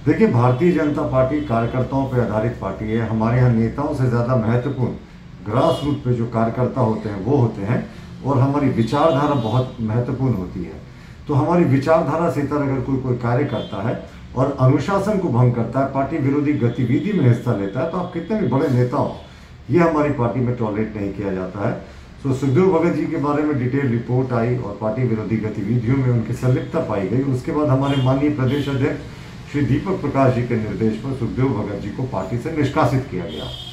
देखिए, भारतीय जनता पार्टी कार्यकर्ताओं पर आधारित पार्टी है। हमारे यहाँ नेताओं से ज़्यादा महत्वपूर्ण ग्रास रूट पे जो कार्यकर्ता होते हैं वो होते हैं, और हमारी विचारधारा बहुत महत्वपूर्ण होती है। तो हमारी विचारधारा से इतर अगर कोई कार्य करता है और अनुशासन को भंग करता है, पार्टी विरोधी गतिविधि में हिस्सा लेता है, तो आप कितने भी बड़े नेता हो, ये हमारी पार्टी में टॉलरेट नहीं किया जाता है। तो सुखदेव भगत जी के बारे में डिटेल रिपोर्ट आई और पार्टी विरोधी गतिविधियों में उनकी संलिप्तता पाई गई। उसके बाद हमारे माननीय प्रदेश अध्यक्ष श्री दीपक प्रकाश जी के निर्देश पर सुखदेव भगत जी को पार्टी से निष्कासित किया गया।